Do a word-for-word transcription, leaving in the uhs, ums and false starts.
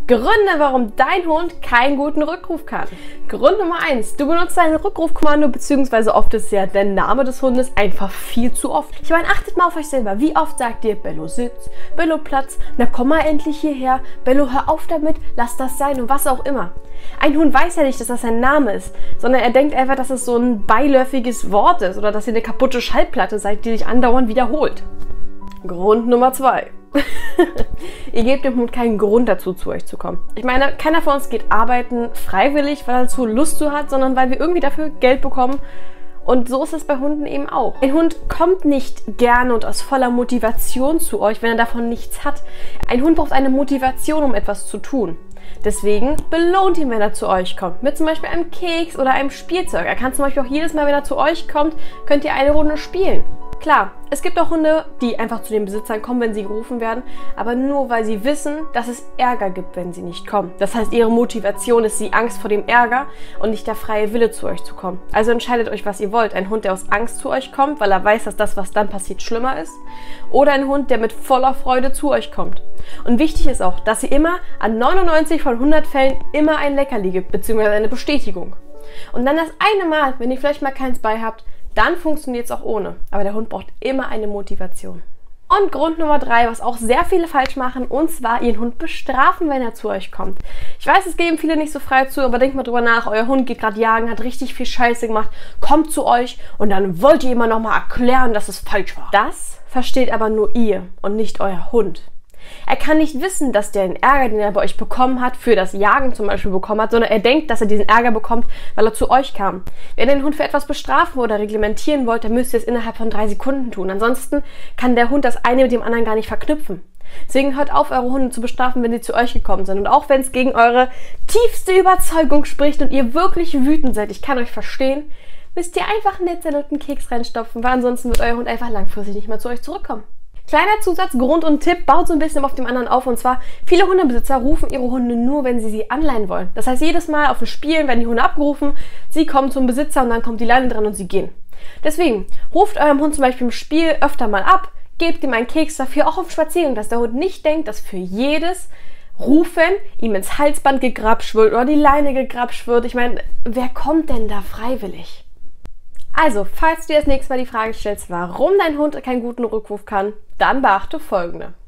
Gründe, warum dein Hund keinen guten Rückruf kann. Grund Nummer eins. Du benutzt dein Rückrufkommando, beziehungsweise oft ist ja der Name des Hundes einfach viel zu oft. Ich meine, achtet mal auf euch selber. Wie oft sagt ihr Bello Sitz, Bello Platz, na komm mal endlich hierher, Bello hör auf damit, lass das sein und was auch immer. Ein Hund weiß ja nicht, dass das sein Name ist, sondern er denkt einfach, dass es so ein beiläufiges Wort ist oder dass ihr eine kaputte Schallplatte seid, die sich andauernd wiederholt. Grund Nummer zwei. Ihr gebt dem Hund keinen Grund dazu, zu euch zu kommen. Ich meine, keiner von uns geht arbeiten freiwillig, weil er dazu Lust zu hat, sondern weil wir irgendwie dafür Geld bekommen. Und so ist es bei Hunden eben auch. Ein Hund kommt nicht gerne und aus voller Motivation zu euch, wenn er davon nichts hat. Ein Hund braucht eine Motivation, um etwas zu tun. Deswegen belohnt ihn, wenn er zu euch kommt. Mit zum Beispiel einem Keks oder einem Spielzeug. Er kann zum Beispiel auch jedes Mal, wenn er zu euch kommt, könnt ihr eine Runde spielen. Klar, es gibt auch Hunde, die einfach zu den Besitzern kommen, wenn sie gerufen werden, aber nur, weil sie wissen, dass es Ärger gibt, wenn sie nicht kommen. Das heißt, ihre Motivation ist die Angst vor dem Ärger und nicht der freie Wille, zu euch zu kommen. Also entscheidet euch, was ihr wollt. Ein Hund, der aus Angst zu euch kommt, weil er weiß, dass das, was dann passiert, schlimmer ist. Oder ein Hund, der mit voller Freude zu euch kommt. Und wichtig ist auch, dass ihr immer an neunundneunzig von hundert Fällen immer ein Leckerli gibt, beziehungsweise eine Bestätigung. Und dann das eine Mal, wenn ihr vielleicht mal keins bei habt, dann funktioniert es auch ohne. Aber der Hund braucht immer eine Motivation. Und Grund Nummer drei, was auch sehr viele falsch machen, und zwar ihren Hund bestrafen, wenn er zu euch kommt. Ich weiß, es geben viele nicht so frei zu, aber denkt mal drüber nach. Euer Hund geht gerade jagen, hat richtig viel Scheiße gemacht, kommt zu euch und dann wollt ihr immer noch mal erklären, dass es falsch war. Das versteht aber nur ihr und nicht euer Hund. Er kann nicht wissen, dass der den Ärger, den er bei euch bekommen hat, für das Jagen zum Beispiel bekommen hat, sondern er denkt, dass er diesen Ärger bekommt, weil er zu euch kam. Wenn ihr den Hund für etwas bestrafen oder reglementieren wollt, dann müsst ihr es innerhalb von drei Sekunden tun. Ansonsten kann der Hund das eine mit dem anderen gar nicht verknüpfen. Deswegen hört auf, eure Hunde zu bestrafen, wenn sie zu euch gekommen sind. Und auch wenn es gegen eure tiefste Überzeugung spricht und ihr wirklich wütend seid, ich kann euch verstehen, müsst ihr einfach nett sein und einen Keks reinstopfen, weil ansonsten wird euer Hund einfach langfristig nicht mehr zu euch zurückkommen. Kleiner Zusatz, Grund und Tipp, baut so ein bisschen auf dem anderen auf, und zwar, viele Hundebesitzer rufen ihre Hunde nur, wenn sie sie anleihen wollen. Das heißt, jedes Mal auf dem Spielen werden die Hunde abgerufen, sie kommen zum Besitzer und dann kommt die Leine dran und sie gehen. Deswegen, ruft eurem Hund zum Beispiel im Spiel öfter mal ab, gebt ihm einen Keks dafür, auch auf Spaziergang, dass der Hund nicht denkt, dass für jedes Rufen ihm ins Halsband gegrapscht wird oder die Leine gegrapscht wird. Ich meine, wer kommt denn da freiwillig? Also, falls du dir das nächste Mal die Frage stellst, warum dein Hund keinen guten Rückruf kann, dann beachte Folgende.